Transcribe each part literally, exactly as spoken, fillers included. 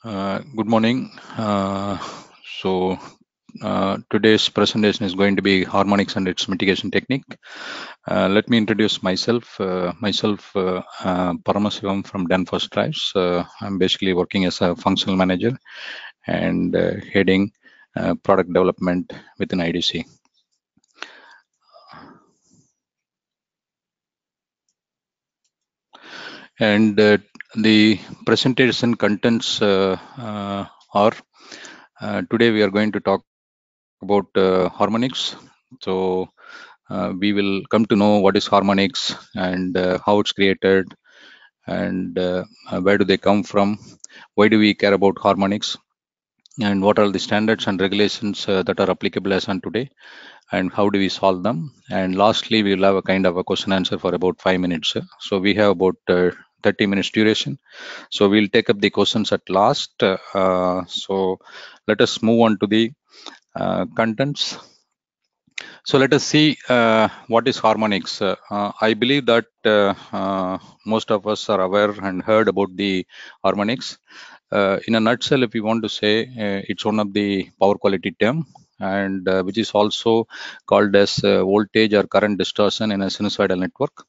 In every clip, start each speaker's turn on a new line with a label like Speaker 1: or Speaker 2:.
Speaker 1: Uh, good morning. Uh, so uh, today's presentation is going to be harmonics and its mitigation technique. Uh, let me introduce myself. Uh, myself, uh, uh, Paramasivam from Danfoss Drives. Uh, I'm basically working as a functional manager and uh, heading uh, product development within I D C. And uh, the presentation contents uh, uh, are uh, today we are going to talk about uh, harmonics. So uh, we will come to know what is harmonics and uh, how it's created and uh, uh, where do they come from, why do we care about harmonics, and what are the standards and regulations uh, that are applicable as on today, and how do we solve them. And lastly, we will have a kind of a question answer for about five minutes. So we have about uh, thirty minutes duration. So we'll take up the questions at last. Uh, so let us move on to the uh, contents. So let us see uh, what is harmonics. Uh, uh, I believe that uh, uh, most of us are aware and heard about the harmonics. Uh, in a nutshell, if you want to say, uh, it's one of the power quality term, and uh, which is also called as uh, voltage or current distortion in a sinusoidal network.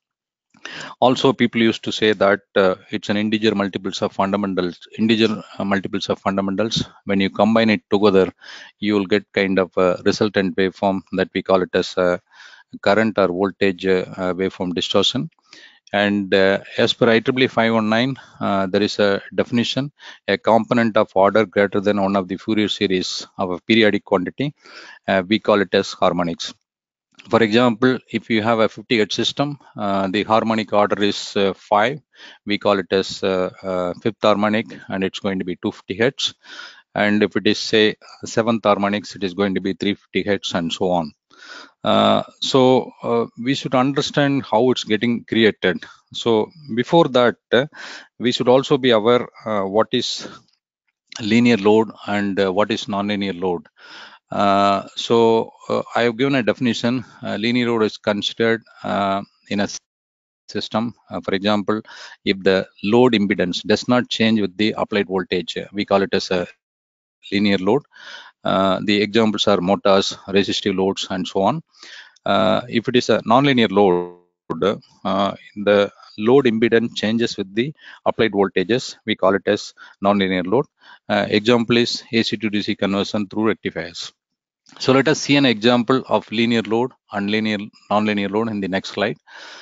Speaker 1: Also, people used to say that uh, it's an integer multiples of fundamentals, integer uh, multiples of fundamentals. When you combine it together, you will get kind of a resultant waveform that we call it as a current or voltage uh, uh, waveform distortion. And uh, as per I triple E five one nine, uh, there is a definition, a component of order greater than one of the Fourier series of a periodic quantity. Uh, we call it as harmonics. For example, if you have a fifty hertz system, uh, the harmonic order is uh, five. We call it as uh, uh, fifth harmonic, and it's going to be two hundred fifty hertz. And if it is say seventh harmonics, it is going to be three hundred fifty hertz, and so on. Uh, so uh, we should understand how it's getting created. So before that, uh, we should also be aware uh, what is linear load and uh, what is nonlinear load. Uh, so uh, I have given a definition. Uh, linear load is considered uh, in a system. Uh, for example, if the load impedance does not change with the applied voltage, uh, we call it as a linear load. Uh, the examples are motors, resistive loads, and so on. Uh, if it is a nonlinear load, uh, the load impedance changes with the applied voltages. We call it as nonlinear load. Uh, example is A C to D C conversion through rectifiers. So let us see an example of linear load and linear nonlinear load in the next slide.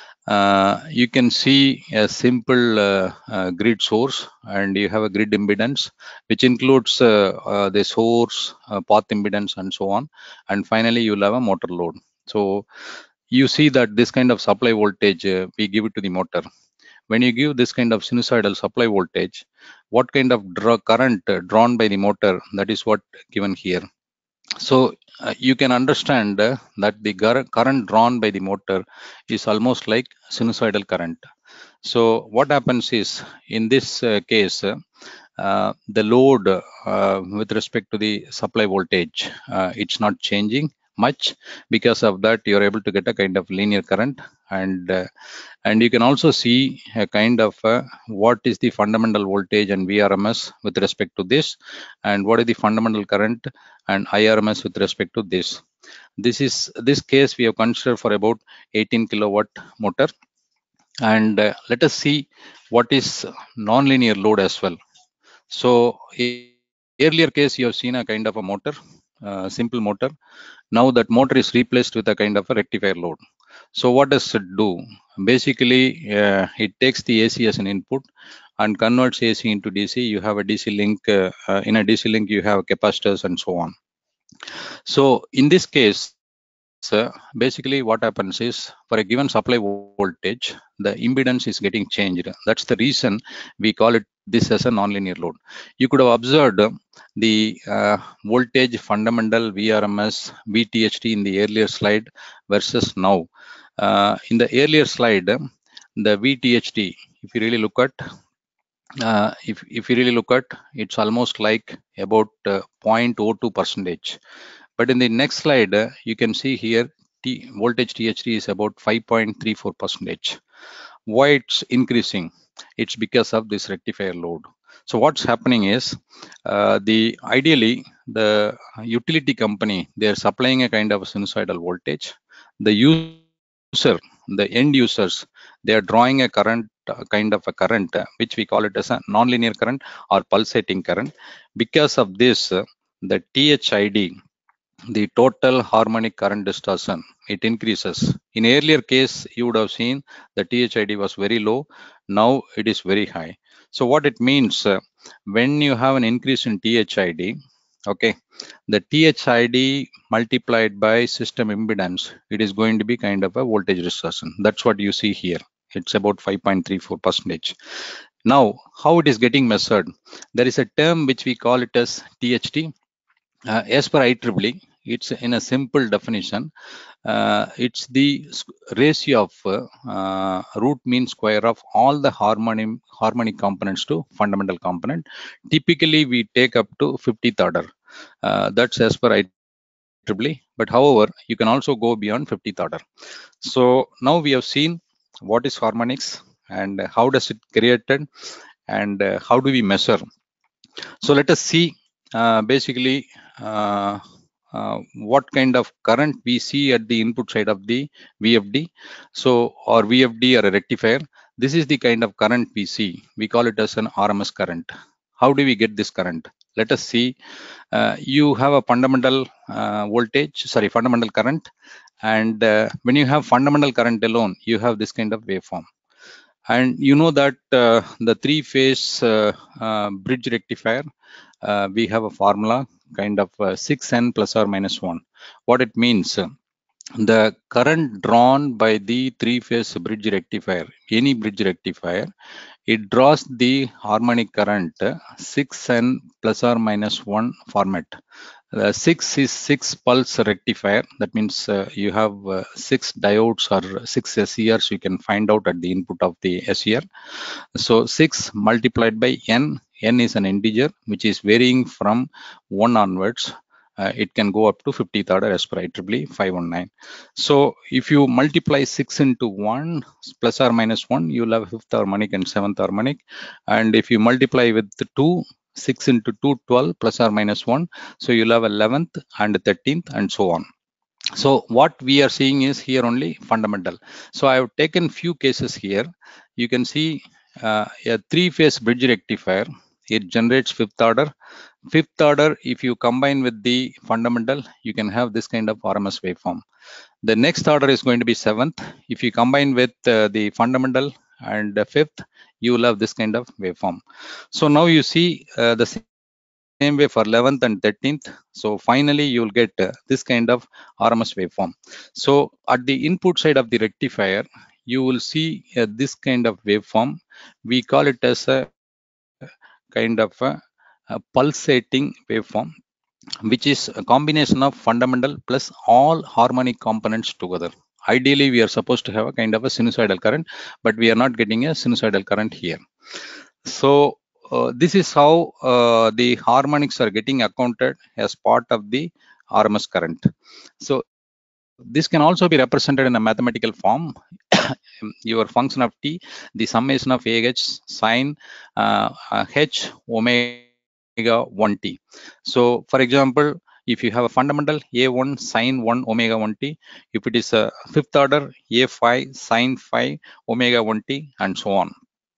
Speaker 1: Uh, you can see a simple uh, uh, grid source, and you have a grid impedance, which includes uh, uh, the source, uh, path impedance, and so on. And finally, you'll have a motor load. So you see that this kind of supply voltage, uh, we give it to the motor. When you give this kind of sinusoidal supply voltage, what kind of draw current uh, drawn by the motor, that is what given here. So uh, you can understand uh, that the current drawn by the motor is almost like sinusoidal current. So what happens is, in this uh, case, uh, uh, the load uh, with respect to the supply voltage, uh, it's not changing much. Because of that, you're able to get a kind of linear current. And uh, and you can also see a kind of uh, what is the fundamental voltage and V R M S with respect to this, and what is the fundamental current and I R M S with respect to this. This is this case we have considered for about eighteen kilowatt motor. And uh, let us see what is nonlinear load as well. So earlier case, you have seen a kind of a motor, uh, simple motor. Now that motor is replaced with a kind of a rectifier load. So what does it do? Basically, uh, it takes the A C as an input and converts A C into D C. You have a D C link. Uh, uh, in a D C link, you have capacitors and so on. So in this case, uh, basically what happens is, for a given supply voltage, the impedance is getting changed. That's the reason we call it this as a nonlinear load. You could have observed the uh, voltage fundamental V R M S, V T H T in the earlier slide versus now. Uh, in the earlier slide, the V T H T, if you really look at, uh, if, if you really look at, it's almost like about uh, zero point zero two percentage. But in the next slide, uh, you can see here, T, voltage T H T is about five point three four percentage. Why it's increasing? It's because of this rectifier load. So what's happening is uh, the ideally the utility company, they're supplying a kind of a sinusoidal voltage. The user, the end users, they are drawing a current, uh, kind of a current, uh, which we call it as a nonlinear current or pulsating current. Because of this, uh, the T H I D, the total harmonic current distortion, it increases. In earlier case, you would have seen the T H I D was very low. Now it is very high. So what it means, uh, when you have an increase in T H I D, okay, the T H I D multiplied by system impedance, it is going to be kind of a voltage distortion. That's what you see here. It's about five point three four percentage. Now, how it is getting measured? There is a term which we call it as T H T. Uh, as per I triple E, it's in a simple definition. Uh, it's the ratio of uh, uh, root mean square of all the harmonic harmonic components to fundamental component. Typically, we take up to fiftieth order. Uh, that's as per I triple E. But however, you can also go beyond fiftieth order. So now we have seen what is harmonics and how does it created, and uh, how do we measure. So let us see uh, basically uh, uh, what kind of current we see at the input side of the V F D. So, or V F D or a rectifier, this is the kind of current we see. We call it as an R M S current. How do we get this current? Let us see. Uh, you have a fundamental uh, voltage, sorry, fundamental current. And uh, when you have fundamental current alone, you have this kind of waveform. And you know that uh, the three phase uh, uh, bridge rectifier, uh, we have a formula kind of uh, six N plus or minus one. What it means, uh, the current drawn by the three phase bridge rectifier, any bridge rectifier, it draws the harmonic current uh, six N plus or minus one format. Uh, six is six pulse rectifier. That means uh, you have uh, six diodes or six S E Rs you can find out at the input of the S E R. So six multiplied by n, n is an integer which is varying from one onwards. Uh, it can go up to fiftieth order as per I triple E five one nine. So if you multiply six into one plus or minus one, you'll have fifth harmonic and seventh harmonic. And if you multiply with the two, six into two, twelve plus or minus one. So you'll have eleventh and thirteenth and so on. So what we are seeing is here only fundamental. So I have taken few cases here. You can see uh, a three-phase bridge rectifier. It generates fifth order. Fifth order, if you combine with the fundamental, you can have this kind of R M S waveform. The next order is going to be seventh. If you combine with uh, the fundamental and the fifth, you will have this kind of waveform. So now you see uh, the same way for eleventh and thirteenth. So finally, you will get uh, this kind of R M S waveform. So at the input side of the rectifier, you will see uh, this kind of waveform. We call it as a kind of a, a pulsating waveform, which is a combination of fundamental plus all harmonic components together. Ideally, we are supposed to have a kind of a sinusoidal current, but we are not getting a sinusoidal current here. So uh, this is how uh, the harmonics are getting accounted as part of the R M S current. So this can also be represented in a mathematical form. Your function of t, the summation of ah sine uh, uh, h omega one t. So for example, if you have a fundamental a one sine one omega one t, if it is a fifth order a five sine five omega one t, and so on.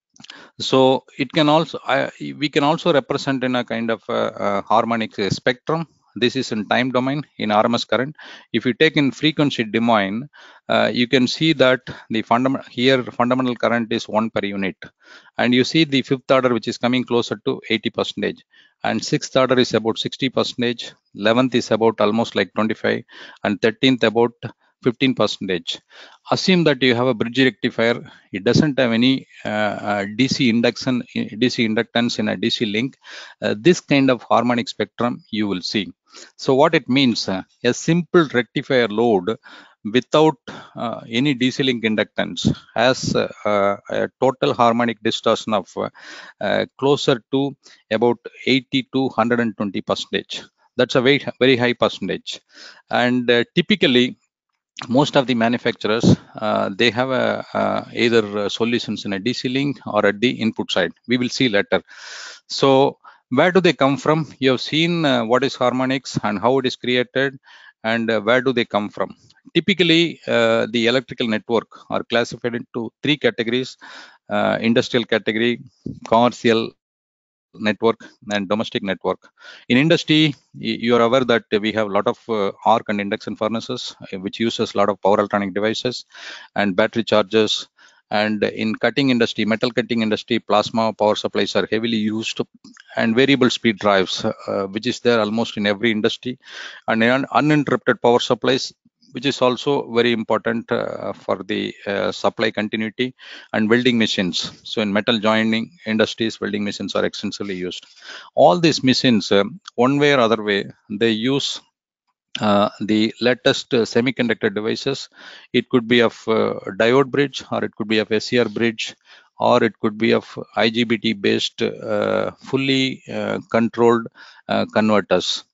Speaker 1: So it can also, uh, we can also represent in a kind of a, a harmonic spectrum. This is in time domain in R M S current. If you take in frequency domain, uh, you can see that the fundamental here fundamental current is one per unit, and you see the fifth order which is coming closer to eighty percentage, and sixth order is about sixty percentage, eleventh is about almost like twenty-five, and thirteenth about fifteen percentage. Assume that you have a bridge rectifier. It doesn't have any uh, uh, D C induction, D C inductance in a D C link. Uh, this kind of harmonic spectrum you will see. So what it means, uh, a simple rectifier load without uh, any D C link inductance has uh, uh, a total harmonic distortion of uh, uh, closer to about eighty to one hundred twenty percentage. That's a very, very high percentage. And uh, typically, most of the manufacturers, uh, they have a, uh, either uh, solutions in a D C link or at the input side. We will see later. So where do they come from? You have seen uh, what is harmonics and how it is created, and uh, where do they come from? Typically, uh, the electrical network are classified into three categories: uh, industrial category, commercial network, and domestic network. In industry, you are aware that we have a lot of uh, arc and induction furnaces, uh, which uses a lot of power electronic devices and battery chargers. And in cutting industry, metal cutting industry, plasma power supplies are heavily used, and variable speed drives, uh, which is there almost in every industry, and un- uninterrupted power supplies, which is also very important uh, for the uh, supply continuity, and welding machines. So in metal joining industries, welding machines are extensively used. All these machines, um, one way or other way, they use uh, the latest uh, semiconductor devices. It could be of uh, diode bridge, or it could be of S C R bridge, or it could be of I G B T based uh, fully uh, controlled uh, converters.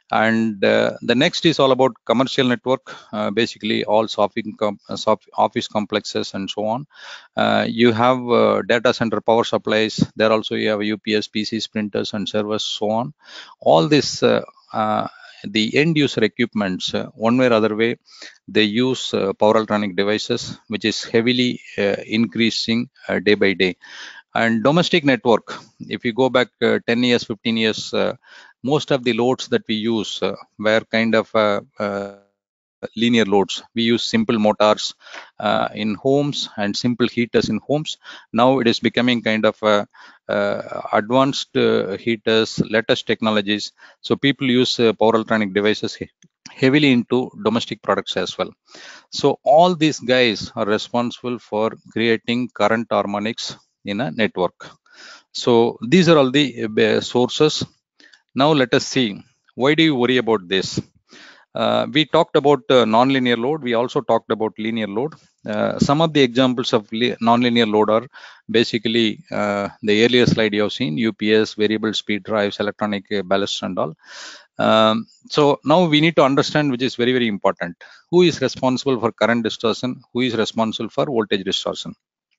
Speaker 1: And uh, the next is all about commercial network, uh, basically all soft com- uh, soft office complexes and so on. Uh, you have uh, data center power supplies. There also you have U P S, P Cs, printers, and servers, so on. All this, uh, uh, the end user equipments, uh, one way or other way, they use uh, power electronic devices, which is heavily uh, increasing uh, day by day. And domestic network, if you go back uh, ten years, fifteen years, uh, most of the loads that we use uh, were kind of uh, uh, linear loads. We use simple motors uh, in homes and simple heaters in homes. Now it is becoming kind of uh, uh, advanced uh, heaters, latest technologies. So people use uh, power electronic devices he- heavily into domestic products as well. So all these guys are responsible for creating current harmonics in a network. So these are all the uh, sources. Now let us see, why do you worry about this? Uh, we talked about uh, nonlinear load. We also talked about linear load. Uh, some of the examples of li- nonlinear load are basically uh, the earlier slide you have seen: U P S, variable speed drives, electronic uh, ballast, and all. Um, so now we need to understand, which is very, very important: who is responsible for current distortion, who is responsible for voltage distortion.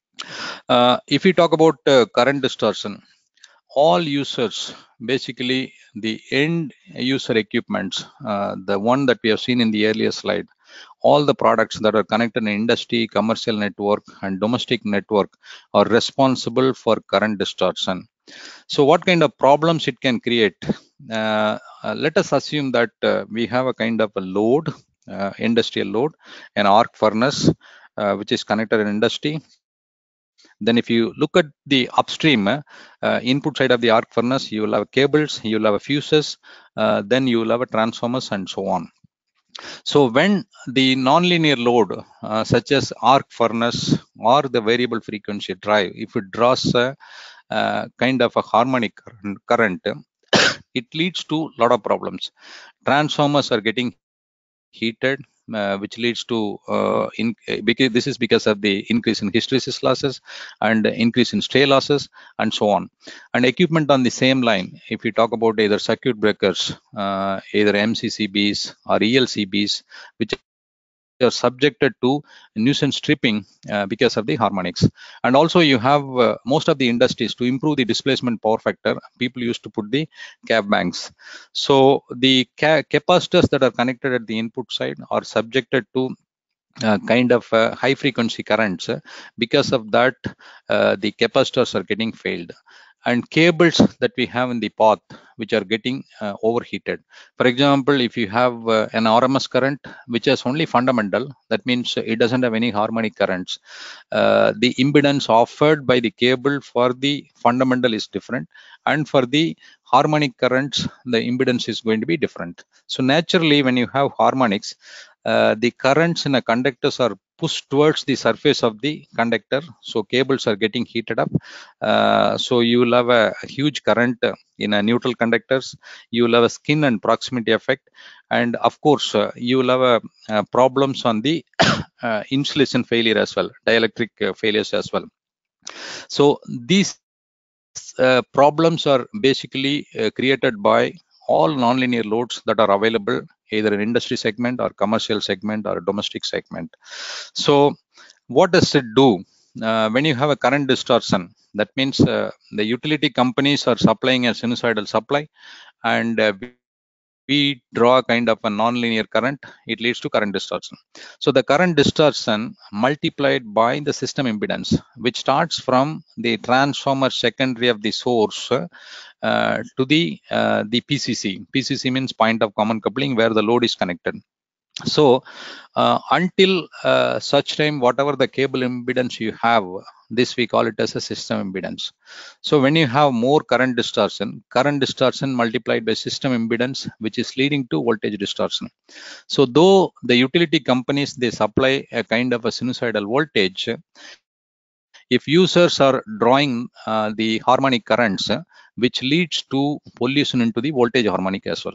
Speaker 1: Uh, if we talk about uh, current distortion, all users, basically the end user equipments, uh, the one that we have seen in the earlier slide, all the products that are connected in industry, commercial network, and domestic network are responsible for current distortion. So what kind of problems it can create? Uh, uh, let us assume that uh, we have a kind of a load, uh, industrial load, an arc furnace, uh, which is connected in industry. Then if you look at the upstream, uh, uh, input side of the arc furnace, you will have cables, you will have fuses, uh, then you will have a transformers, and so on. So when the nonlinear load, uh, such as arc furnace or the variable frequency drive, if it draws a uh, kind of a harmonic current, it leads to a lot of problems. Transformers are getting heated, uh, which leads to uh, in, because this is because of the increase in hysteresis losses and increase in stray losses, and so on. And equipment on the same line, if you talk about either circuit breakers, uh, either M C C Bs or E L C Bs, which are subjected to nuisance stripping uh, because of the harmonics. And also you have uh, most of the industries, to improve the displacement power factor, people used to put the cap banks. So the ca- capacitors that are connected at the input side are subjected to uh, kind of uh, high frequency currents. Uh, because of that, uh, the capacitors are getting failed, and cables that we have in the path, which are getting uh, overheated. For example, if you have uh, an R M S current which is only fundamental, that means it doesn't have any harmonic currents. Uh, the impedance offered by the cable for the fundamental is different, and for the harmonic currents, the impedance is going to be different. So naturally, when you have harmonics, uh, the currents in a conductors are pushed towards the surface of the conductor, so cables are getting heated up. Uh, so you will have a, a huge current uh, in a neutral conductors. You will have a skin and proximity effect, and of course uh, you will have a, uh, problems on the uh, insulation failure as well, dielectric uh, failures as well. So these uh, problems are basically uh, created by all nonlinear loads that are available either in industry segment or commercial segment or domestic segment. So what does it do? uh, when you have a current distortion, that means uh, the utility companies are supplying a sinusoidal supply, and uh, we draw a kind of a non-linear current. It leads to current distortion. So the current distortion multiplied by the system impedance, which starts from the transformer secondary of the source uh, to the uh, the P C C. P C C means point of common coupling, where the load is connected. So uh, until uh, such time, whatever the cable impedance you have, this we call it as a system impedance. So when you have more current distortion, current distortion multiplied by system impedance, which is leading to voltage distortion. So though the utility companies, they supply a kind of a sinusoidal voltage, if users are drawing uh, the harmonic currents, uh, which leads to pollution into the voltage harmonic as well.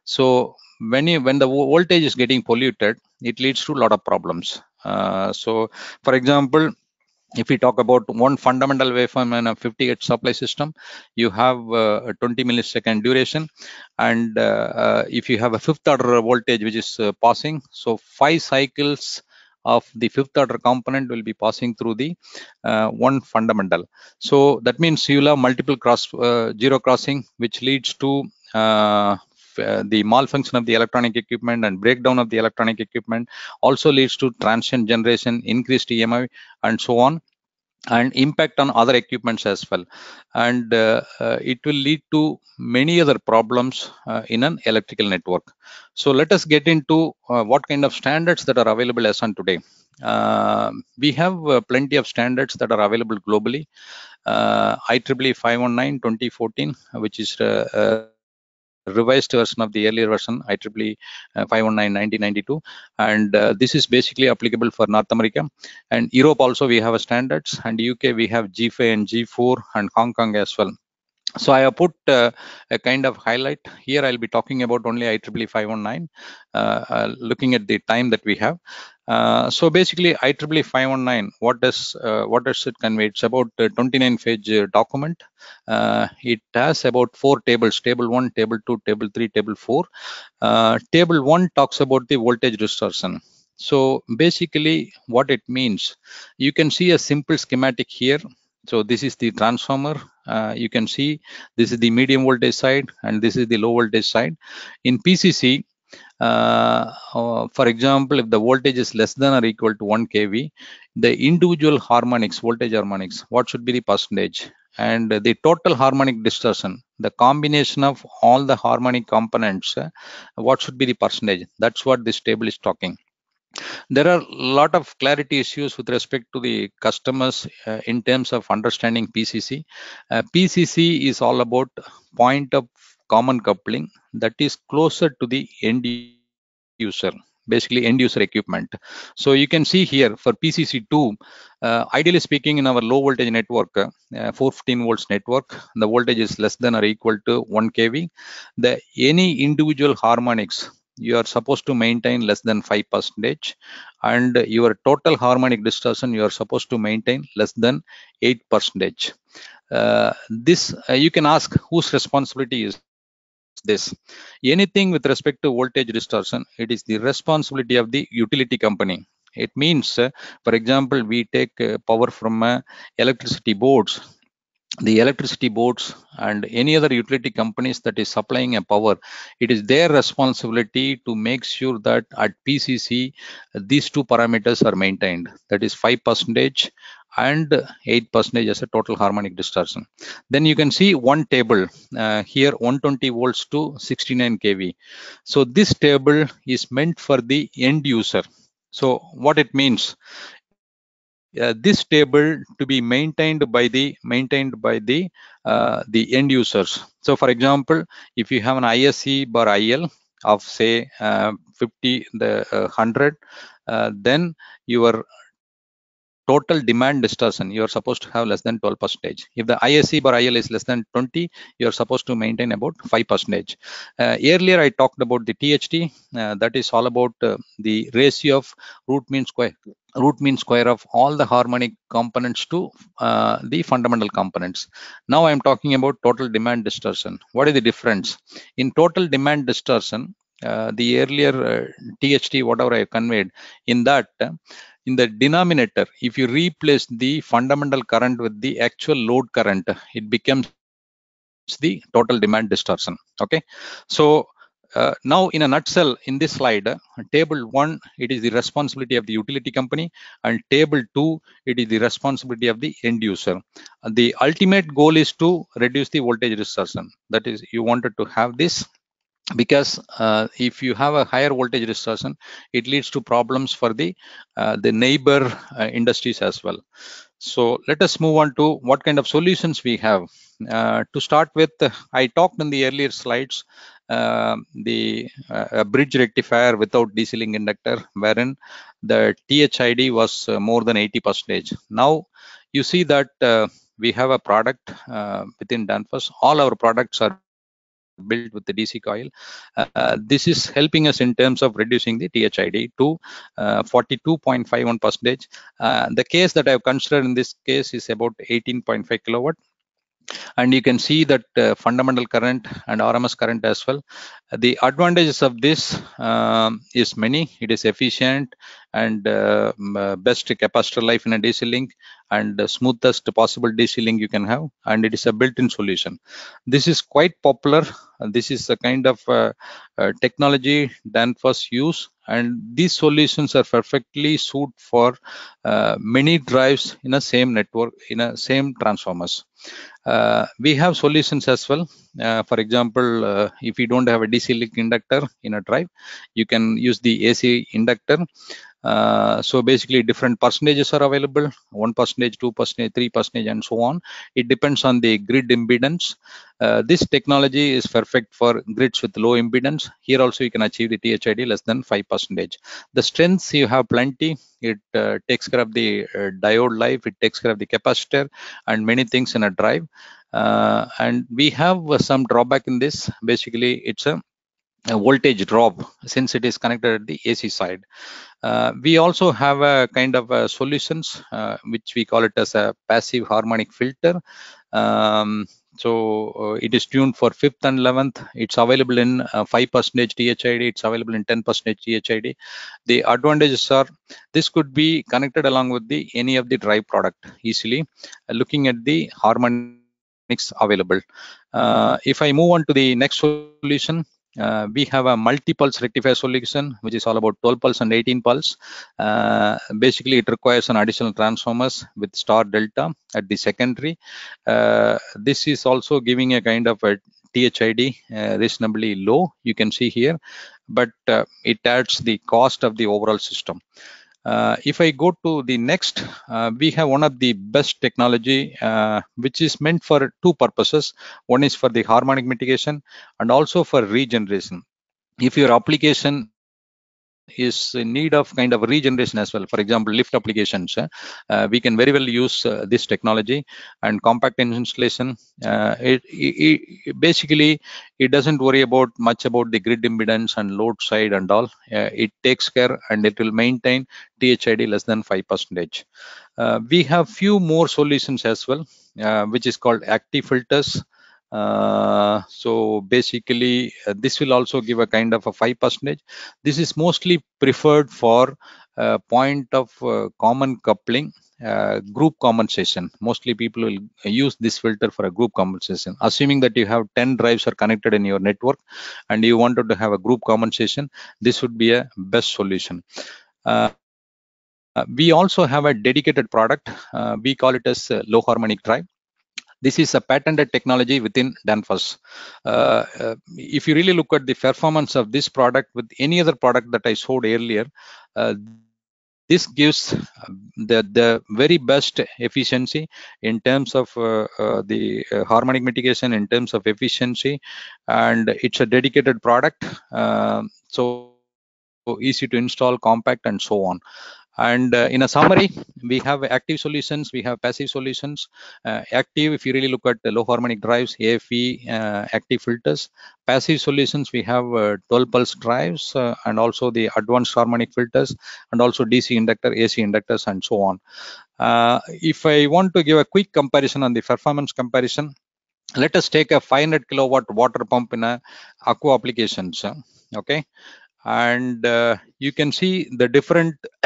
Speaker 1: So when you when the vo- voltage is getting polluted, it leads to a lot of problems. Uh, so for example, if we talk about one fundamental waveform in a fifty hertz supply system, you have uh, a twenty millisecond duration, and uh, uh, if you have a fifth order voltage which is uh, passing, so five cycles of the fifth order component will be passing through the uh, one fundamental. So that means you will have multiple cross uh, zero crossing, which leads to uh, f- uh, the malfunction of the electronic equipment and breakdown of the electronic equipment, also leads to transient generation, increased E M I, and so on, and impact on other equipments as well. And uh, uh, it will lead to many other problems uh, in an electrical network. So let us get into uh, what kind of standards that are available as on today. Uh, we have uh, plenty of standards that are available globally. uh, I triple E five one nine twenty fourteen, which is uh, uh, revised version of the earlier version, I triple E uh, five one nine nineteen ninety-two, and uh, this is basically applicable for North America. And Europe also we have a standards, and U K we have G five and G four, and Hong Kong as well. So I have put uh, a kind of highlight here. I'll be talking about only I triple E five one nine, uh, uh, looking at the time that we have. Uh, so basically, I triple E five one nine, what does uh, what does it convey? It's about a twenty-nine page uh, document. Uh, it has about four tables: table one, table two, table three, table four. Uh, table one talks about the voltage distortion. So basically, what it means, you can see a simple schematic here. So this is the transformer. Uh, you can see this is the medium voltage side, and this is the low voltage side. In P C C, uh, uh, for example, if the voltage is less than or equal to one k V, the individual harmonics, voltage harmonics, what should be the percentage? And the total harmonic distortion, the combination of all the harmonic components, uh, what should be the percentage? That's what this table is talking. There are a lot of clarity issues with respect to the customers uh, in terms of understanding P C C. Uh, P C C is all about point of common coupling that is closer to the end user, basically end user equipment. So you can see here for P C C two, uh, ideally speaking, in our low voltage network, uh, uh, four hundred fifteen volts network, the voltage is less than or equal to one k V. The any individual harmonics, you are supposed to maintain less than five percentage, and your total harmonic distortion, you are supposed to maintain less than eight percentage. Uh, this uh, you can ask, whose responsibility is this? Anything with respect to voltage distortion, it is the responsibility of the utility company. It means, uh, for example, we take uh, power from uh, electricity boards. The electricity boards and any other utility companies that is supplying a power, it is their responsibility to make sure that at P C C these two parameters are maintained, that is five percentage and eight percentage as a total harmonic distortion. Then you can see one table uh, here, one hundred twenty volts to sixty-nine k V. So this table is meant for the end user. So what it means, uh, this table to be maintained by the maintained by the uh, the end users. So for example, if you have an I S C bar I L of say uh, fifty, the uh, one hundred, uh, then your total demand distortion, you are supposed to have less than twelve percentage. If the I S C bar I L is less than twenty, you are supposed to maintain about five percentage. Uh, earlier I talked about the T H T, uh, that is all about uh, the ratio of root mean square root mean square of all the harmonic components to uh, the fundamental components. Now I'm talking about total demand distortion. What is the difference? In total demand distortion, uh, the earlier uh, T H T, whatever I conveyed, in that uh, in the denominator, if you replace the fundamental current with the actual load current, it becomes the total demand distortion. Okay, so uh, now in a nutshell, in this slide, uh, table one, it is the responsibility of the utility company, and table two, it is the responsibility of the end user. Uh, the ultimate goal is to reduce the voltage distortion. That is, you wanted to have this, because uh, if you have a higher voltage distortion, it leads to problems for the uh, the neighbor uh, industries as well. So let us move on to what kind of solutions we have. Uh, to start with, uh, I talked in the earlier slides uh, the uh, a bridge rectifier without D C link inductor, wherein the T H I D was uh, more than eighty percent. Now you see that uh, we have a product uh, within Danfoss. All our products are built with the D C coil. Uh, this is helping us in terms of reducing the T H I D to uh, forty-two point five one percent. Uh, the case that I have considered in this case is about eighteen point five kilowatt, and you can see that uh, fundamental current and R M S current as well. The advantages of this um, is many. It is efficient and uh, m- uh, best capacitor life in a D C link, and the smoothest possible D C link you can have, and it is a built-in solution. This is quite popular. Uh, This is a kind of uh, uh, technology Danfoss use, and these solutions are perfectly suited for uh, many drives in a same network, in a same transformers. Uh, we have solutions as well. Uh, for example, uh, if you don't have a D C link inductor in a drive, you can use the A C inductor. Uh, so basically, different percentages are available: one percentage, two percentage, three percentage, and so on. It depends on the grid impedance. Uh, this technology is perfect for grids with low impedance. Here also, you can achieve the T H I D less than five percentage. The strengths, you have plenty. It uh, takes care of the uh, diode life. It takes care of the capacitor and many things in a drive. Uh, and we have uh, some drawback in this. Basically, it's a, a voltage drop since it is connected at the A C side. Uh, we also have a kind of uh, solutions uh, which we call it as a passive harmonic filter. Um, so uh, it is tuned for fifth and eleventh. It's available in uh, five percent T H I D. It's available in ten percent T H I D. The advantages are this could be connected along with the any of the drive product easily. Uh, looking at the Harmonics available. Uh, if I move on to the next solution, uh, we have a multi-pulse rectifier solution, which is all about twelve pulse and eighteen pulse. Uh, basically, it requires an additional transformers with star delta at the secondary. Uh, this is also giving a kind of a T H I D uh, reasonably low, you can see here, but uh, it adds the cost of the overall system. Uh, if I go to the next, uh, we have one of the best technology, uh, which is meant for two purposes. One is for the harmonic mitigation and also for regeneration. If your application is in need of kind of regeneration as well, for example, lift applications, uh, uh, we can very well use uh, this technology. And compact installation, uh, it, it, it basically it doesn't worry about much about the grid impedance and load side and all. Uh, it takes care and it will maintain T H I D less than five percent. Uh, we have few more solutions as well, uh, which is called active filters. Uh, so basically, uh, this will also give a kind of a five percent. This is mostly preferred for uh, point of uh, common coupling, uh, group compensation. Mostly people will use this filter for a group compensation. Assuming that you have ten drives are connected in your network and you wanted to have a group compensation, this would be a best solution. Uh, we also have a dedicated product. Uh, we call it as uh, low harmonic drive. This is a patented technology within Danfoss. Uh, uh, if you really look at the performance of this product with any other product that I showed earlier, uh, this gives uh, the, the very best efficiency in terms of uh, uh, the uh, harmonic mitigation, in terms of efficiency, and it's a dedicated product. Uh, so easy to install, compact, and so on. And uh, in a summary, we have active solutions, we have passive solutions. Uh, active, if you really look at the low harmonic drives, A F E, uh, active filters. Passive solutions, we have uh, twelve pulse drives uh, and also the advanced harmonic filters, and also D C inductor, A C inductors, and so on. Uh, if I want to give a quick comparison on the performance comparison, let us take a five hundred kilowatt water pump in a aqua applications. uh, Okay, and uh, you can see the different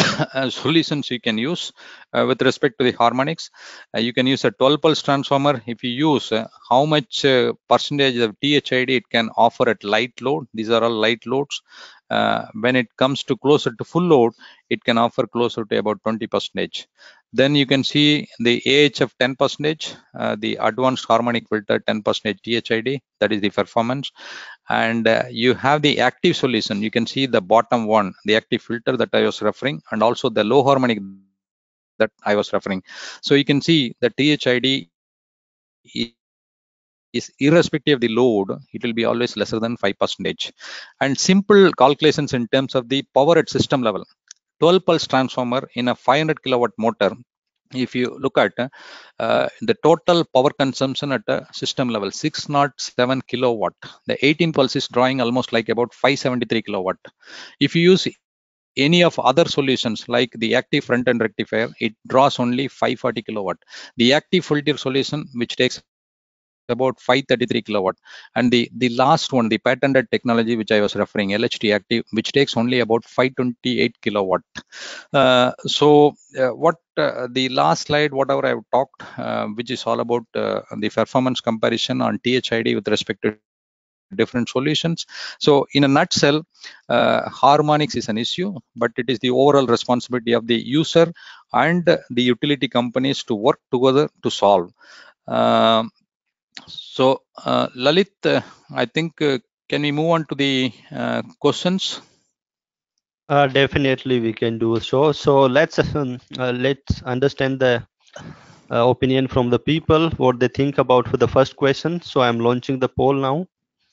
Speaker 1: uh, solutions you can use uh, with respect to the harmonics. Uh, you can use a twelve pulse transformer. If you use uh, how much uh, percentage of T H I D it can offer at light load. These are all light loads. Uh, when it comes to closer to full load, it can offer closer to about twenty percentage. Then you can see the A H F ten percentage, uh, the advanced harmonic filter ten percentage T H I D, that is the performance. And uh, you have the active solution. You can see the bottom one, the active filter that I was referring, and also the low harmonic that I was referring. So you can see the T H I D is irrespective of the load, it will be always lesser than five percentage. And simple calculations in terms of the power at system level. twelve pulse transformer in a five hundred kilowatt motor, if you look at uh, the total power consumption at a system level, six hundred seven kilowatt. The eighteen pulse is drawing almost like about five hundred seventy-three kilowatt. If you use any of other solutions like the active front end rectifier, it draws only five hundred forty kilowatt. The active filter solution, which takes about five hundred thirty-three kilowatt, and the the last one, the patented technology which I was referring, L H T active, which takes only about five hundred twenty-eight kilowatt. Uh, so uh, what uh, the last slide, whatever I've talked, uh, which is all about uh, the performance comparison on T H I D with respect to different solutions. So in a nutshell, uh, harmonics is an issue, but it is the overall responsibility of the user and the utility companies to work together to solve. Um, so uh, Lalit, uh, I think uh, can we move on to the uh, questions?
Speaker 2: Uh, definitely, we can do so. So let's um, uh, let's understand the uh, opinion from the people, what they think about for the first question. So I'm launching the poll now.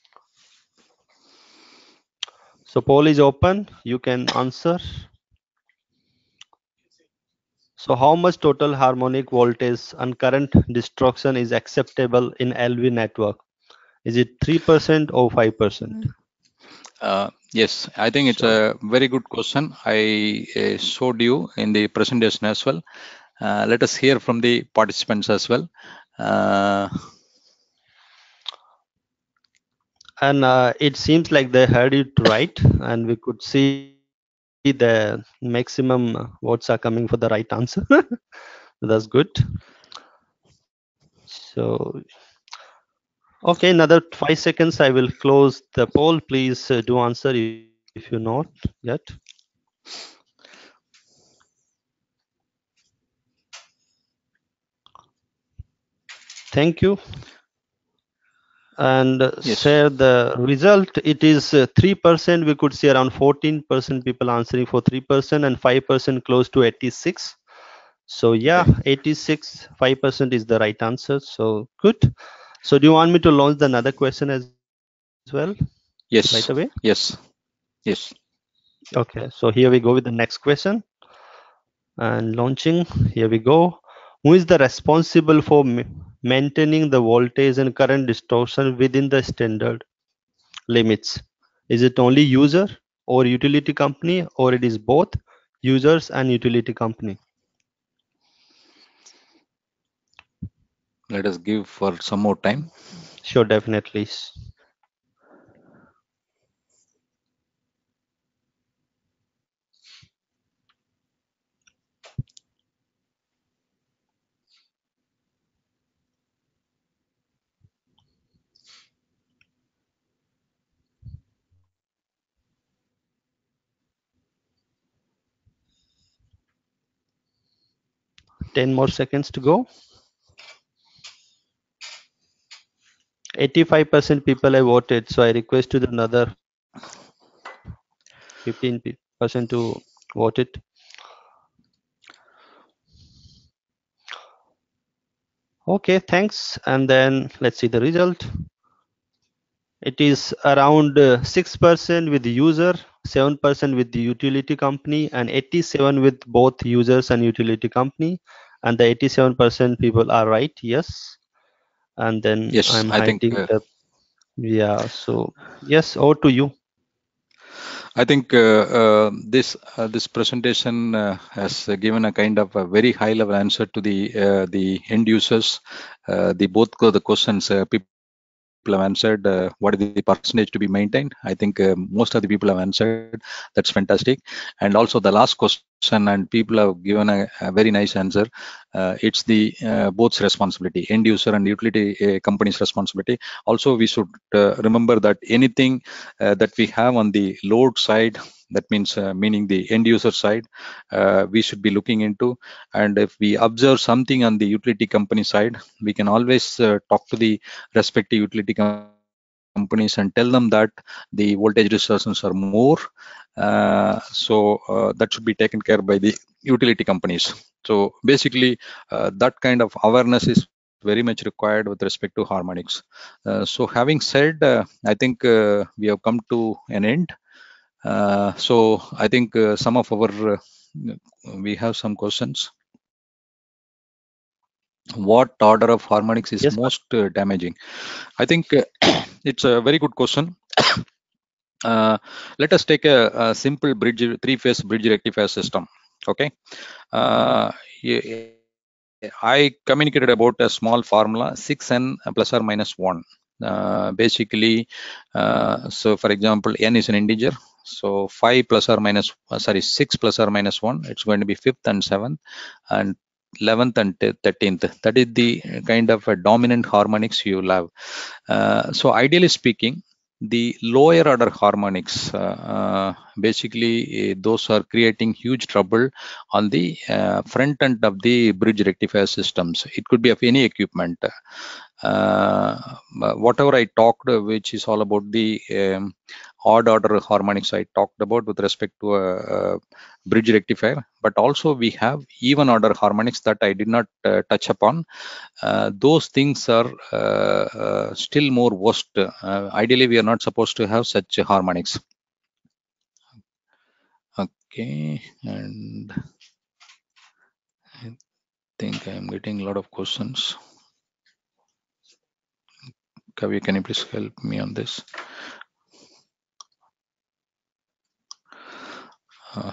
Speaker 2: So poll is open. You can answer. So how much total harmonic voltage and current destruction is acceptable in L V network? Is it three percent or five percent?
Speaker 1: Uh, yes, I think it's
Speaker 2: So
Speaker 1: a very good question. I uh, showed you in the presentation as well. Uh, let us hear from the participants as well. Uh,
Speaker 2: and uh, it seems like they heard it right, and we could see the maximum votes are coming for the right answer. That's good. So okay, another five seconds. I will close the poll. Please uh, do answer if you're not yet. Thank you. And uh,
Speaker 1: yes,
Speaker 2: share the result. It is uh, three percent. We could see around fourteen percent people answering for three percent and five percent close to eighty-six. So yeah,
Speaker 1: okay.
Speaker 2: eighty-six, five percent is the right answer. So good. So do you want me to launch the another question as well right away?
Speaker 1: Yes, yes, yes.
Speaker 2: Okay, so here we go with the next question. And launching, here we go. Who is the responsible for ma- maintaining the voltage and current distortion within the standard limits? Is it only user or utility company, or it is both users and utility company?
Speaker 1: Let us give for some more time.
Speaker 2: Sure, definitely. ten more seconds to go. eighty-five percent people have voted, so I request to the another fifteen percent to vote it. Okay, thanks. And then let's see the result. It is around uh, six percent with the user, seven percent with the utility company, and eighty-seven with both users and utility company. And the eighty-seven percent people are right, yes. And then
Speaker 1: Yes,
Speaker 2: I'm
Speaker 1: I think
Speaker 2: hiding
Speaker 1: uh,
Speaker 2: the, yeah, so yes, over to you.
Speaker 1: I think uh, uh, this uh, this presentation uh, has uh, given a kind of a very high level answer to the uh, the end users. Uh, the both the questions uh, people have answered uh, what is the percentage to be maintained. I think uh, most of the people have answered. That's fantastic. And also the last question, and people have given a, a very nice answer. Uh, it's the uh, both's responsibility, end user and utility uh, company's responsibility. Also, we should uh, remember that anything uh, that we have on the load side, that means uh, meaning the end user side, uh, we should be looking into. And if we observe something on the utility company side, we can always uh, talk to the respective utility companies and tell them that the voltage distortions are more. Uh, so uh, that should be taken care by the utility companies. So basically, uh, that kind of awareness is very much required with respect to Harmonics. Uh, so having said, uh, I think uh, we have come to an end. Uh, so I think uh, some of our uh, we have some questions. What order of harmonics is
Speaker 2: Yes,
Speaker 1: most uh, damaging? I think uh, it's a very good question. Uh, let us take a, a simple bridge, three-phase bridge rectifier system. Okay. Uh, I communicated about a small formula, six n plus or minus one. Uh, basically, uh, so for example, n is an integer. So five plus or minus, uh, sorry, six plus or minus one, it's going to be fifth and seventh, and eleventh and thirteenth. That is the kind of a dominant harmonics you will have. Uh, so ideally speaking, the lower order harmonics, uh, uh, basically uh, those are creating huge trouble on the uh, front end of the bridge rectifier systems. It could be of any equipment. Uh, whatever I talked, uh, which is all about the um, odd order harmonics I talked about with respect to a, a bridge rectifier, but also we have even order harmonics that I did not uh, touch upon. Uh, those things are uh, uh, still more worst. Uh, ideally, we are not supposed to have such harmonics. Okay, and I think I am getting a lot of questions. Kavi, can you please help me on this? Uh,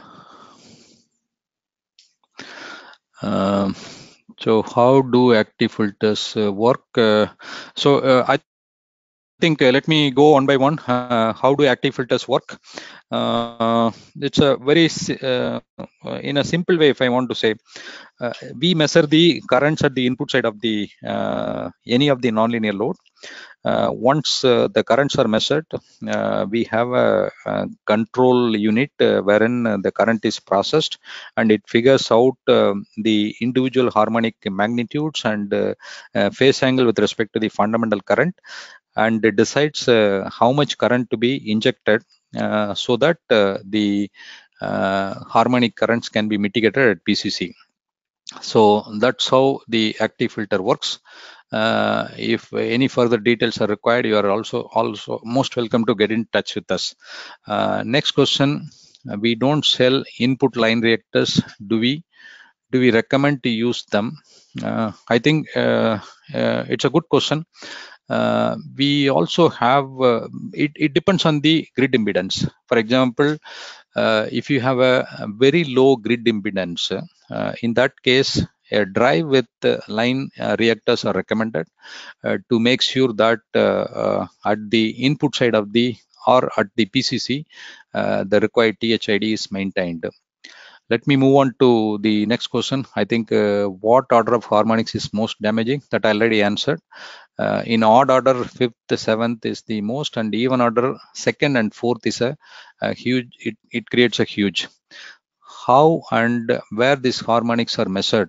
Speaker 1: um, so how do active filters uh, work? Uh, so uh, I think uh, let me go one by one. Uh, how do active filters work? Uh, it's a very uh, in a simple way, if I want to say, uh, we measure the currents at the input side of the uh, any of the nonlinear load. Uh, once uh, the currents are measured, uh, we have a, a control unit uh, wherein uh, the current is processed, and it figures out uh, the individual harmonic magnitudes and uh, uh, phase angle with respect to the fundamental current, and it decides uh, how much current to be injected uh, so that uh, the uh, harmonic currents can be mitigated at P C C. So that's how the active filter works. Uh, if any further details are required, you are also also most welcome to get in touch with us. Uh, next question: uh, we don't sell input line reactors. Do we? Do we recommend to use them? Uh, I think uh, uh, it's a good question. Uh, we also have uh, it, it depends on the grid impedance. For example, uh, if you have a, a very low grid impedance, uh, in that case, a drive with uh, line uh, reactors are recommended uh, to make sure that uh, uh, at the input side of the or at the P C C, uh, the required T H I D is maintained. Let me move on to the next question. I think uh, what order of harmonics is most damaging? That I already answered. Uh, in odd order, fifth, seventh is the most, and even order, second and fourth is a, a huge. It, it creates a huge. How and where these harmonics are measured?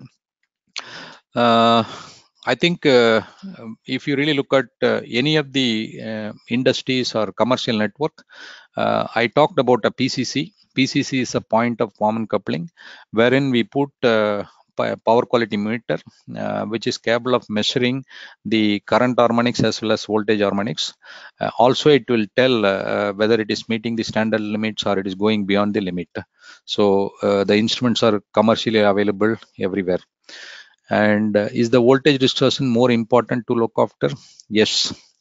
Speaker 1: Uh, I think uh, if you really look at uh, any of the uh, industries or commercial network, uh, I talked about a P C C. P C C is a point of common coupling, wherein we put uh, power quality meter, uh, which is capable of measuring the current harmonics as well as voltage harmonics. Uh, also, it will tell uh, whether it is meeting the standard limits or it is going beyond the limit. So uh, the instruments are commercially available everywhere. And uh, is the voltage distortion more important to look after? Yes,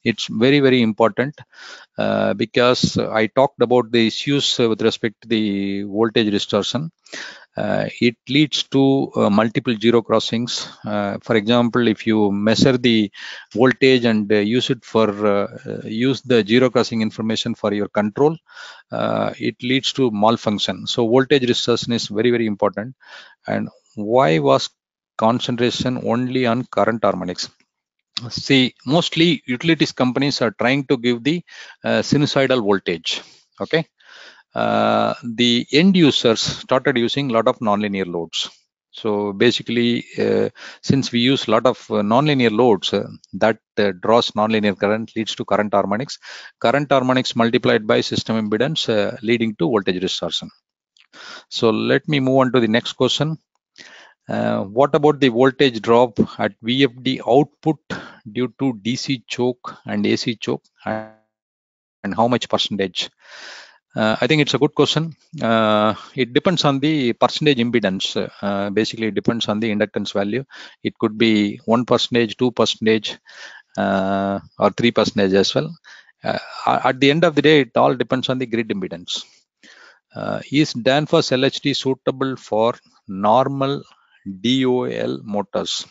Speaker 1: It's very, very important uh, because I talked about the issues with respect to the voltage distortion. Uh, it leads to uh, multiple zero crossings. Uh, for example, if you measure the voltage and uh, use it for uh, uh, use the zero crossing information for your control, uh, it leads to malfunction. So voltage distortion is very, very important. And why was concentration only on current harmonics? See, mostly utilities companies are trying to give the uh, sinusoidal voltage. Okay, uh, the end users started using a lot of nonlinear loads. So basically, uh, since we use a lot of uh, nonlinear loads, uh, that uh, draws nonlinear current, leads to current harmonics. Current harmonics multiplied by system impedance, uh, leading to voltage distortion. So let me move on to the next question. Uh, what about the voltage drop at V F D output due to D C choke and A C choke, and how much percentage? Uh, I think it's a good question. Uh, it depends on the percentage impedance. Uh, basically, it depends on the inductance value. It could be one percentage, two percentage, uh, or three percentage as well. Uh, at the end of the day, it all depends on the grid impedance. Uh, is Danfoss L H D suitable for normal D O L motors?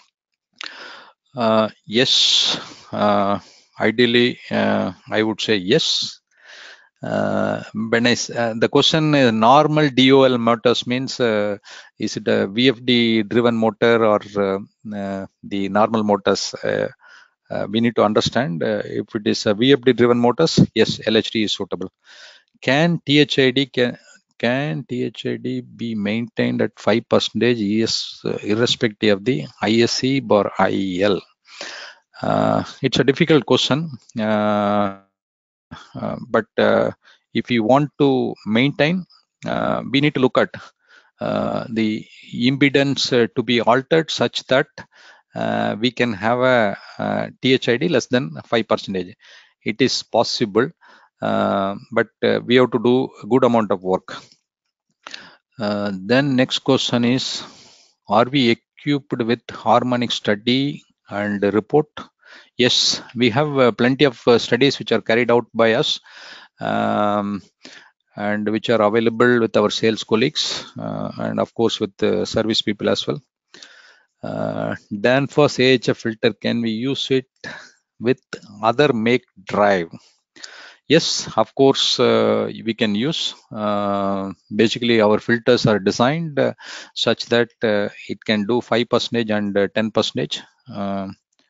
Speaker 1: Uh, yes. Uh, ideally, uh, I would say yes. Uh, when I, s- uh, the question is normal D O L motors means uh, is it a V F D driven motor or uh, uh, the normal motors? Uh, uh, we need to understand uh, if it is a V F D driven motors, yes, L H D is suitable. Can T H I D can can T H I D be maintained at five percentage? Yes, uh, irrespective of the I S C or I E L. Uh, it's a difficult question, uh, uh, but uh, if you want to maintain, uh, we need to look at uh, the impedance uh, to be altered such that uh, we can have a, uh T H I D less than five percentage. It is possible, uh, but uh, we have to do a good amount of work. Uh, then next question is, are we equipped with harmonic study and report? Yes, we have uh, plenty of uh, studies which are carried out by us, um, and which are available with our sales colleagues, uh, and of course with the service people as well. Uh, Danfoss A H F filter, can we use it with other make drive? Yes, of course, uh, we can use. Uh, basically, our filters are designed uh, such that uh, it can do five percentage and uh, ten percentage. Uh,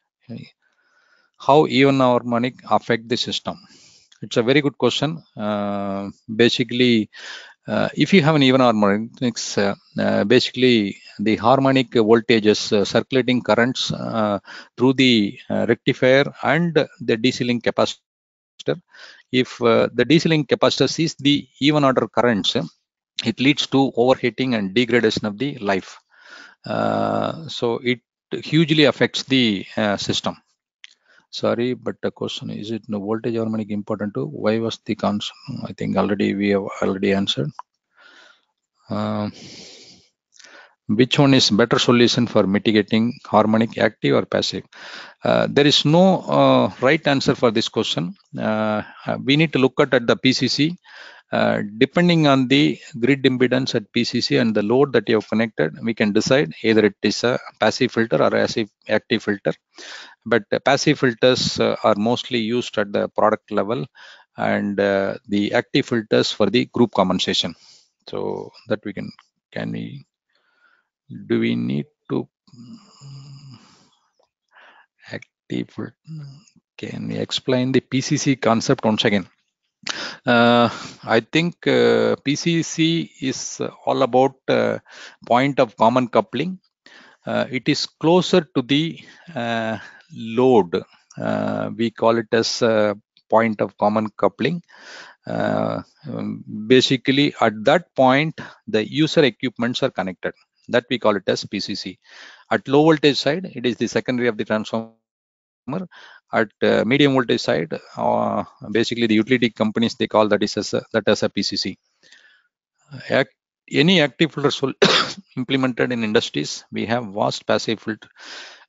Speaker 1: how even harmonic affect the system? It's a very good question. Uh, basically, uh, if you have an even harmonics, uh, uh, basically the harmonic voltages, uh, circulating currents uh, through the uh, rectifier and the D C link capacitor. If uh, the D C link capacitor sees the even order currents, it leads to overheating and degradation of the life. Uh, so it hugely affects the uh, system. Sorry, but the question is it no voltage harmonic important too? Why was the concern? I think already we have already answered. Um, which one is better solution for mitigating harmonic, active or passive? Uh, there is no uh, right answer for this question. Uh, uh, we need to look at, at the P C C. Uh, depending on the grid impedance at P C C and the load that you have connected, we can decide either it is a passive filter or active active filter. But uh, passive filters uh, are mostly used at the product level, and uh, the active filters for the group compensation. So that we can can we do we need to active filter? Can we explain the P C C concept once again? Uh, I think uh, P C C is all about uh, point of common coupling. Uh, it is closer to the uh, load. Uh, we call it as uh, point of common coupling. Uh, um, basically, at that point, the user equipments are connected. That we call it as P C C. At low voltage side, it is the secondary of the transformer. At uh, medium voltage side, uh, basically the utility companies they call that is as a, that as a P C C. Act, any active filter implemented in industries, we have vast passive filter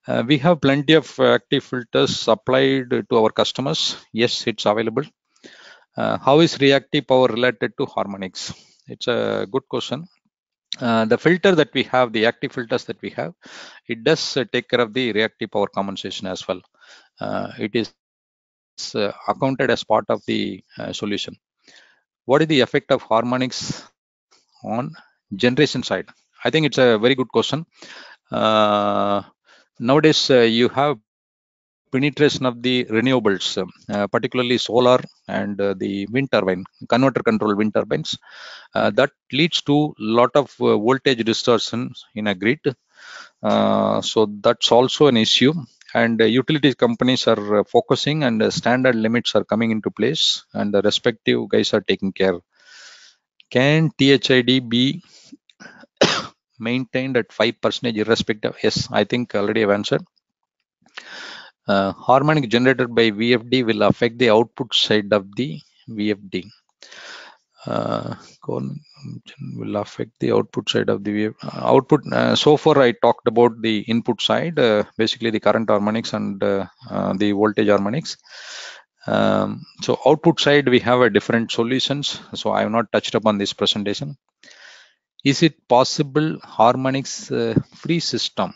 Speaker 1: Uh, we have plenty of active filters applied to our customers. Yes, it's available. Uh, how is reactive power related to harmonics? It's a good question. Uh, the filter that we have, the active filters that we have, it does uh, take care of the reactive power compensation as well. Uh, it is uh, accounted as part of the uh, solution. What is the effect of harmonics on generation side? I think it's a very good question. Uh, Nowadays, uh, you have penetration of the renewables, um, uh, particularly solar and uh, the wind turbine, converter control wind turbines. Uh, that leads to lot of uh, voltage distortion in a grid. Uh, so that's also an issue. And uh, utility companies are uh, focusing, and uh, standard limits are coming into place, and the respective guys are taking care. Can T H I D be maintained at five percent irrespective? Yes, I think already I've answered. Uh, harmonic generated by V F D will affect the output side of the V F D. Uh, con- will affect the output side of the V F D. Uh, output. Uh, so far, I talked about the input side, uh, basically the current harmonics and uh, uh, the voltage harmonics. Um, so output side, we have a different solutions. So I have not touched upon this presentation. Is it possible harmonics uh, free system?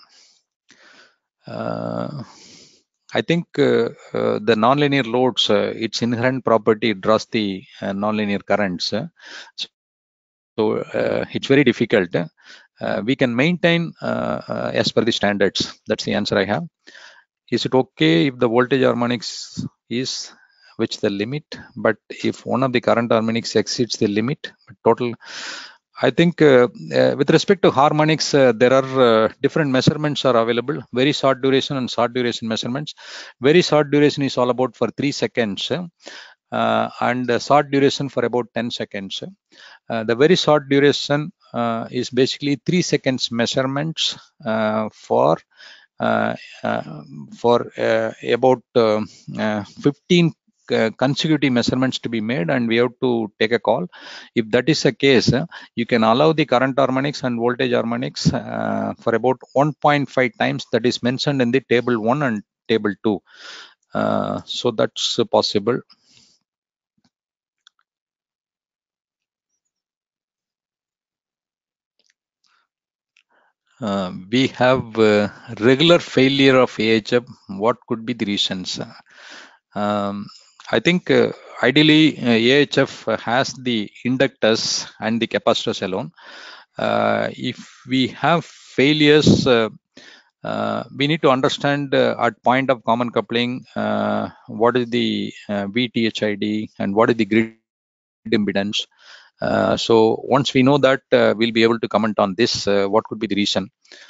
Speaker 1: Uh, I think uh, uh, the nonlinear loads, uh, its inherent property draws the uh, nonlinear currents. uh, So uh, it's very difficult. Uh, we can maintain uh, uh, as per the standards. That's the answer I have. Is it okay if the voltage harmonics is which the limit, but if one of the current harmonics exceeds the limit, total? I think uh, uh, with respect to harmonics, uh, there are uh, different measurements are available. Very short duration and short duration measurements. Very short duration is all about for three seconds, uh, and uh, short duration for about ten seconds. Uh, the very short duration uh, is basically three seconds measurements uh, for uh, uh, for uh, about uh, uh, fifteen uh, consecutive measurements to be made, and we have to take a call. If that is the case, uh, you can allow the current harmonics and voltage harmonics uh, for about one point five times, that is mentioned in the table one and table two. Uh, so that's uh, possible. Uh, we have uh, regular failure of A H F. What could be the reasons? Um, I think uh, ideally uh, A H F has the inductors and the capacitors alone. Uh, if we have failures, uh, uh, we need to understand uh, at point of common coupling uh, what is the uh, V T H I D and what is the grid impedance. Uh, so once we know that, uh, we'll be able to comment on this. Uh, what could be the reason?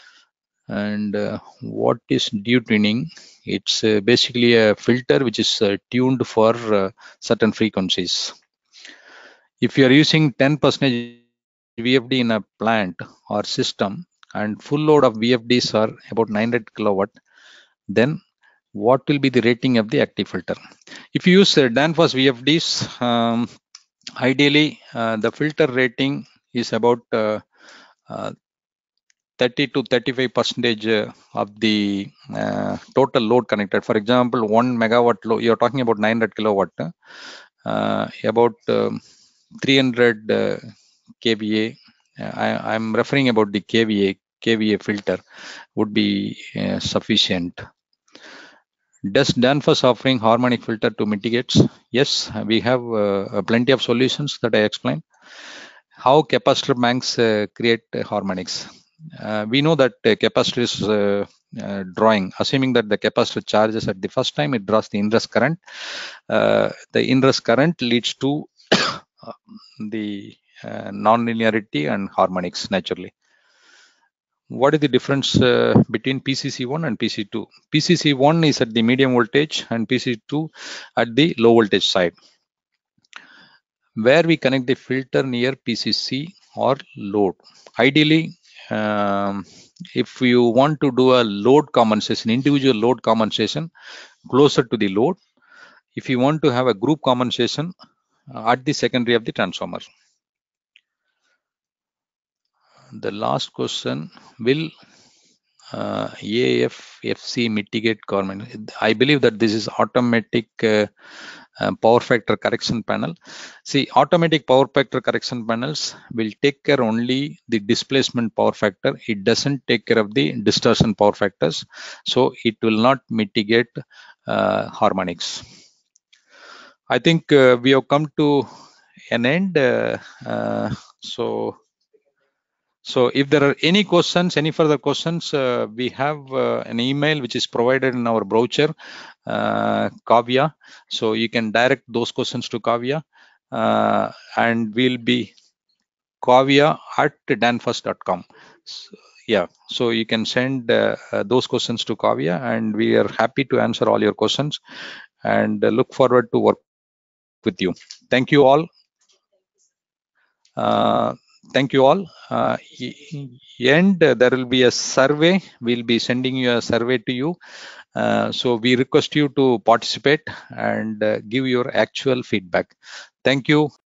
Speaker 1: And uh, what is due tuning? It's uh, basically a filter which is uh, tuned for uh, certain frequencies. If you are using ten percent V F D in a plant or system, and full load of V F Ds are about nine hundred kilowatt, then what will be the rating of the active filter? If you use uh, Danfoss V F Ds, um, ideally uh, the filter rating is about uh, uh, thirty to thirty-five percentage uh, of the uh, total load connected. For example, one megawatt load, you're talking about nine hundred kilowatt, uh, about um, three hundred uh, K V A. Uh, I, I'm referring about the K V A. K V A filter would be uh, sufficient. Does Danfoss offering harmonic filter to mitigate? Yes, we have uh, plenty of solutions that I explained. How capacitor banks uh, create uh, harmonics? Uh, we know that uh, capacitor is uh, uh, drawing, assuming that the capacitor charges at the first time, it draws the inverse current. Uh, the inverse current leads to the uh, non-linearity and harmonics naturally. What is the difference uh, between P C C one and P C two? P C C one is at the medium voltage and P C two at the low voltage side. Where we connect the filter near P C C or load. Ideally, um, if you want to do a load compensation, individual load compensation closer to the load, if you want to have a group compensation uh, at the secondary of the transformer. The last question, will uh, A F F C mitigate government. I believe that this is automatic uh, uh, power factor correction panel. See, automatic power factor correction panels will take care only the displacement power factor. It doesn't take care of the distortion power factors, so it will not mitigate uh, harmonics. I think uh, we have come to an end. Uh, uh, so. So if there are any questions, any further questions, uh, we have uh, an email which is provided in our brochure, uh, Kavya. So you can direct those questions to Kavya, uh, and we'll be Kavya at danfoss dot com. So, yeah, so you can send uh, uh, those questions to Kavya, and we are happy to answer all your questions, and uh, look forward to work with you. Thank you all. Uh, thank you all. Uh, and uh, there will be a survey. We'll be sending you a survey to you. Uh, so we request you to participate and uh, give your actual feedback. Thank you.